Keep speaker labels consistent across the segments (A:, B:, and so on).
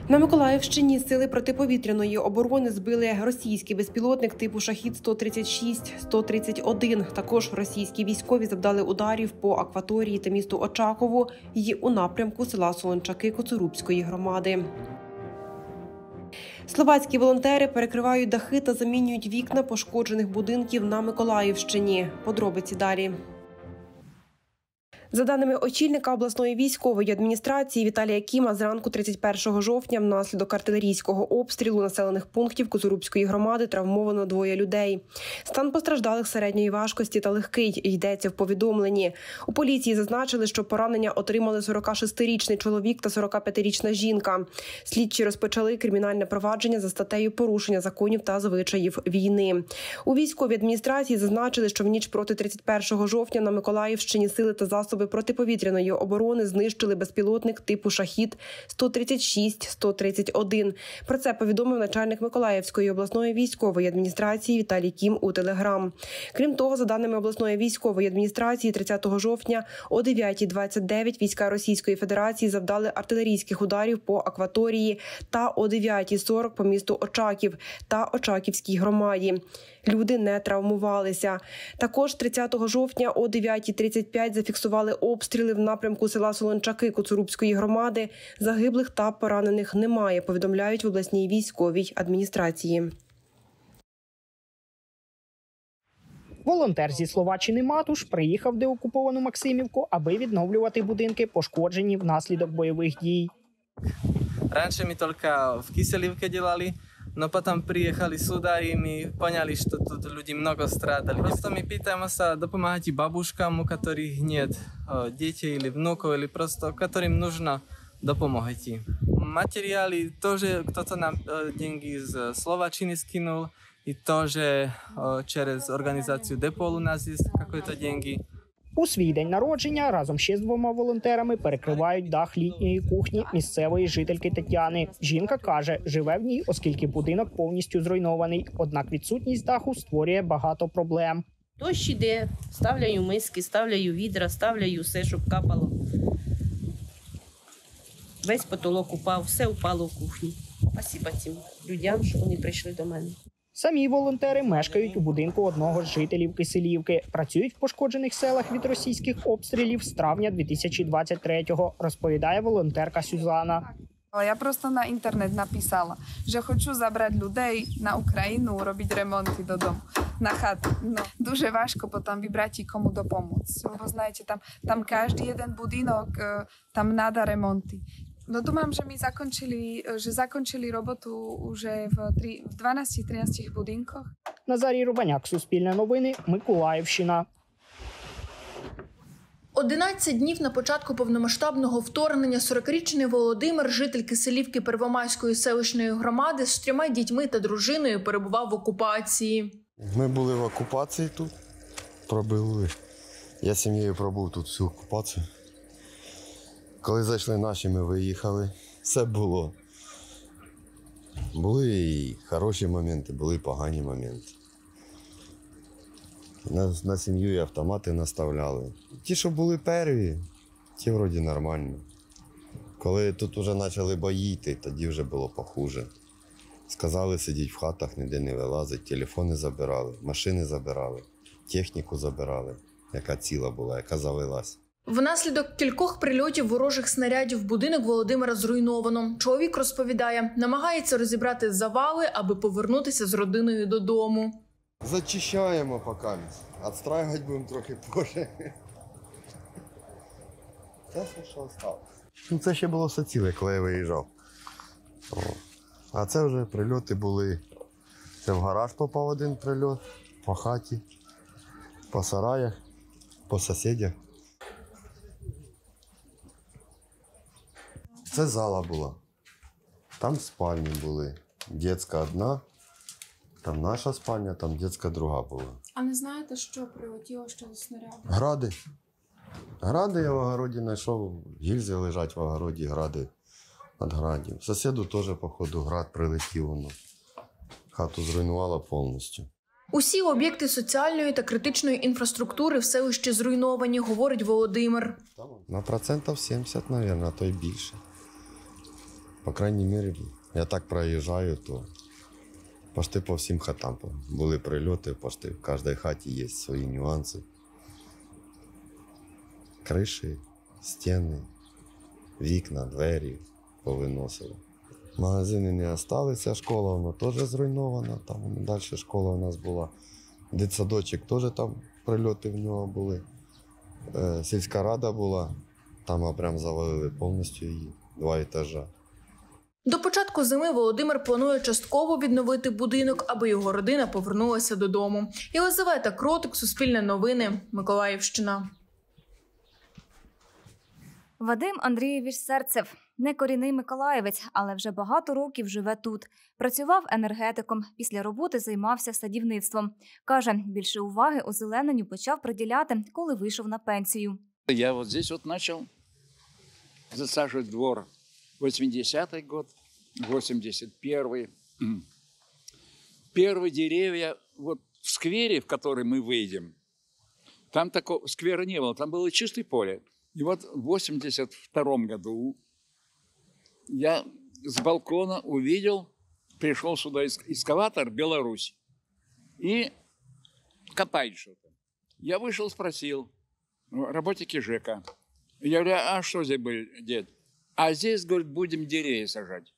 A: На Миколаївщині сили протиповітряної оборони збили російський безпілотник типу «Шахід-136-131». Також російські військові завдали ударів по акваторії та місту Очакову і у напрямку села Солончаки Коцурубської громади. Словацькі волонтери перекривають дахи та замінюють вікна пошкоджених будинків на Миколаївщині. Подробиці далі. За даними очільника обласної військової адміністрації Віталія Кіма, зранку 31 жовтня внаслідок артилерійського обстрілу населених пунктів Коцурубської громади травмовано 2 людей. Стан постраждалих середньої важкості та легкий, йдеться в повідомленні. У поліції зазначили, що поранення отримали 46-річний чоловік та 45-річна жінка. Слідчі розпочали кримінальне провадження за статтею «Порушення законів та звичаїв війни». У військовій адміністрації зазначили, що в ніч проти 31 жовтня на Миколаївщині сили та засоби протиповітряної оборони знищили безпілотник типу «Шахід-136-131». Про це повідомив начальник Миколаївської обласної військової адміністрації Віталій Кім у Телеграм. Крім того, за даними обласної військової адміністрації, 30 жовтня о 9:29 війська Російської Федерації завдали артилерійських ударів по акваторії та о 9:40 по місту Очаків та Очаківській громаді. Люди не травмувалися. Також 30 жовтня о 9:35 зафіксували обстріли в напрямку села Солончаки Коцурубської громади. Загиблих та поранених немає, повідомляють в обласній військовій адміністрації.
B: Волонтер зі Словаччини Матуш приїхав в деокуповану Максимівку, аби відновлювати будинки, пошкоджені внаслідок бойових дій.
C: Раніше ми тільки в Киселівці робили, но потом приехали сюда, и мы поняли, что тут люди много страдали. Просто мы пытаемся допомагать бабушкам, у которых нет детей или внуков, или просто которым нужно допомогать. Материалы тоже кто-то нам деньги из Словаччины скинул, и тоже через организацию Депол у нас есть какие-то деньги.
B: У свій день народження разом ще з 2 волонтерами перекривають дах літньої кухні місцевої жительки Тетяни. Жінка каже, живе в ній, оскільки будинок повністю зруйнований. Однак відсутність даху створює багато проблем.
D: Дощ іде, ставляю миски, ставляю відра, ставляю все, щоб капало. Весь потолок упав, все упало в кухні. Спасибо цим людям, що вони прийшли до мене.
B: Самі волонтери мешкають у будинку одного з жителів Киселівки. Працюють в пошкоджених селах від російських обстрілів з травня 2023-го, розповідає волонтерка Сюзана.
E: Я просто на інтернет написала, що хочу забрати людей на Україну, робити ремонти додому, на хату. No, дуже важко потім вибрати кому допомогти. Бо, знаєте, там кожен один будинок, там треба ремонти. No думам, že zakončili robotu уже в 12-13 будинках.
B: Назарій Рубаняк, Суспільне новини, Миколаївщина.
F: 11 днів на початку повномасштабного вторгнення 40-річний Володимир, житель Киселівки Первомайської селищної громади, з 3 дітьми та дружиною перебував в окупації.
G: Ми були в окупації тут, пробули. Я з сім'єю пробув тут всю окупацію. Коли зайшли наші, ми виїхали. Все було. Були і хороші моменти, були і погані моменти. На сім'ю і автомати наставляли. Ті, що були перві, ті вроді нормальні. Коли тут вже почали бої йти, тоді вже було похуже. Сказали сидіть в хатах, ніде не вилазить, телефони забирали, машини забирали, техніку забирали, яка ціла була, яка завелась.
F: Внаслідок кількох прильотів ворожих снарядів будинок Володимира зруйновано. Чоловік розповідає, намагається розібрати завали, аби повернутися з родиною додому.
G: Зачищаємо поки. Відстраювати будемо трохи позже. Це все, що залишилось. Це ще було все ціле, коли я виїжджав. А це вже прильоти були. Це в гараж попав один прильот, по хаті, по сараях, по сусідях. Це зала була. Там спальні були. Дитяча одна, там наша спальня, там дитяча друга була.
H: А не знаєте, що прилетіло ще до снаряду?
G: Гради. Гради я в огороді знайшов, гільзи лежать в огороді, гради від градів. Сусіду теж, походу, град прилетів. Хату зруйнувала повністю.
F: Усі об'єкти соціальної та критичної інфраструктури в селищі зруйновані, говорить Володимир.
G: На 70%, мабуть, а то й більше. По крайній мірі, я так проїжджаю, то почти по всім хатам були прильоти, почти в кожній хаті є свої нюанси. Криші, стіни, вікна, двері повиносили. Магазини не залишилися, школа вона теж зруйнована, там далі школа у нас була. Дитсадочок теж там прильоти в нього були. Сільська рада була, там прям завалили повністю її, 2 етажі.
F: До початку зими Володимир планує частково відновити будинок, аби його родина повернулася додому. Єлизавета Кротик, Суспільне новини, Миколаївщина.
I: Вадим Андрійович Серцев – не корінний миколаївець, але вже багато років живе тут. Працював енергетиком, після роботи займався садівництвом. Каже, більше уваги озелененню почав приділяти, коли вийшов на пенсію.
J: Я вот здесь вот начал засаживать двор. 80-й год, 81-й. Первые деревья вот в сквере, в который мы выйдем, там такого сквера не было, там было чистое поле. И вот в 82-м году я с балкона увидел, пришел сюда экскаватор «Беларусь» и копает что-то. Я вышел, спросил работники ЖЭКа. Я говорю, а что здесь будет делать? А здесь, говорит, будем деревья сажать.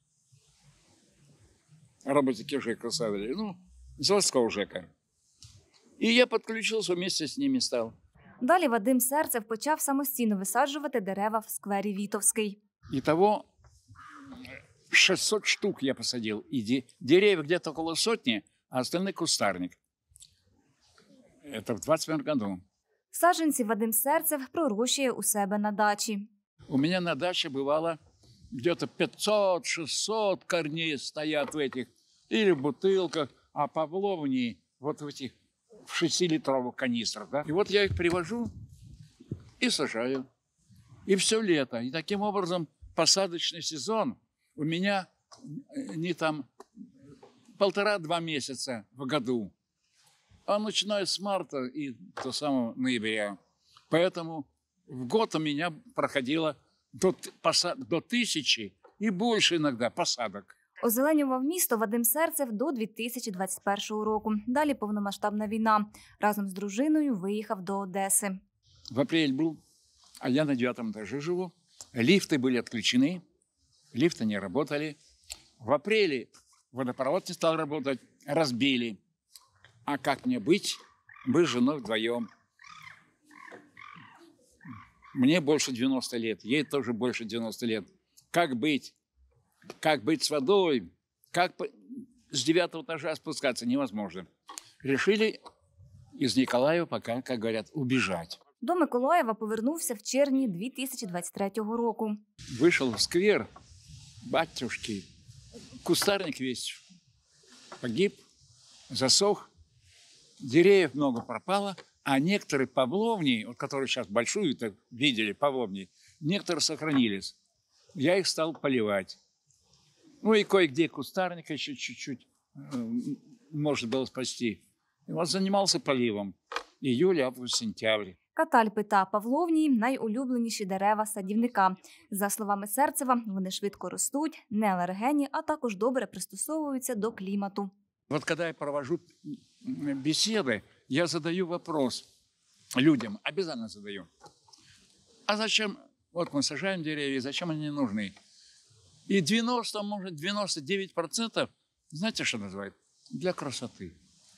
J: Работники ЖЭКа ставили, заводского ЖЭКа. И я подключился, вместе с ними стал.
I: Далі Вадим Серцев почав самостійно висаджувати дерева в сквері Вітовський.
J: Итого 600 штук я посадил. И деревья где-то около 100, а остальные кустарник. Это в 21 году.
I: Саджанці Вадим Серцев пророщує у себе на дачі.
J: У меня на даче бывало где-то 500-600 корней стоят в этих, или в бутылках, а павловни вот в этих в 6-литровых канистрах. Да? И вот я их привожу и сажаю. И все лето. И таким образом посадочный сезон у меня не там 1,5-2 месяца в году, а начиная с марта и до самого ноября. Поэтому в год у меня проходило до 1000 и больше иногда посадок.
I: Озеленював місто Вадим Серцев до 2021 року. Далі повномасштабна війна. Разом з дружиною виїхав до Одеси.
J: В апрель был, а я на 9-м этаже живу. Лифты были отключены, лифты не работали. В апреле водопровод не стал работать, разбили. А как мне быть? Мы с женой вдвоем. Мне больше 90 лет, ей тоже больше 90 лет. Как быть? Как быть с водой? Как с 9-го этажа спускаться? Невозможно. Решили из Николаева пока, как говорят, убежать.
I: До Миколаєва повернувся в червні 2023 року.
J: Вышел в сквер, батюшки, кустарник весь погиб, засох, деревьев много пропало, а некоторые павловни, вот которые сейчас большую -то видели, павловни, некоторые сохранились. Я их стал поливать. И кое-где кустарника еще чуть-чуть можно было спасти. И вот занимался поливом. Июль, август, сентябрь.
I: Катальпи та павловнії – найулюбленіші дерева садівника. За словами Серцева, вони швидко ростуть, не алергенні, а також добре пристосовуються до клімату.
J: Вот когда я провожу беседы, я задаю вопрос людям, обязательно задаю. А зачем, вот мы сажаем деревья, зачем они нужны? И 90, может 99%, знаете, что называют? Для красоты.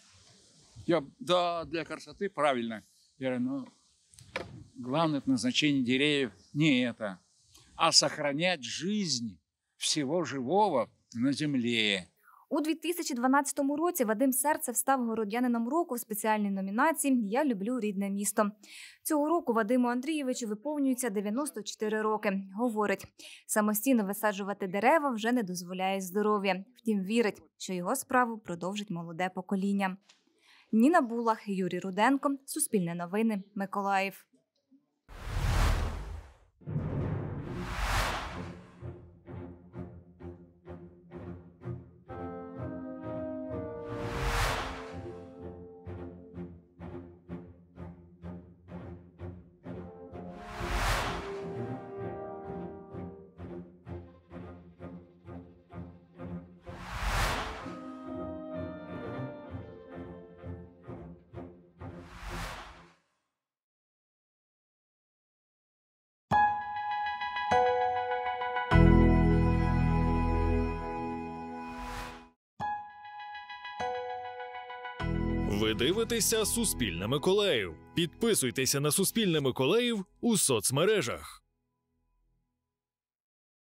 J: Да, для красоты, правильно. Я говорю, главное назначение деревьев не это, а сохранять жизнь всего живого на земле.
I: У 2012 році Вадим Серцев став городянином року в спеціальній номінації «Я люблю рідне місто». Цього року Вадиму Андрійовичу виповнюється 94 роки. Говорить, самостійно висаджувати дерева вже не дозволяє здоров'я. Втім, вірить, що його справу продовжить молоде покоління. Ніна Булах, Юрій Руденко, Суспільне новини, Миколаїв.
K: Ви дивитеся «Суспільне Миколаїв». Підписуйтеся на «Суспільне Миколаїв» у соцмережах.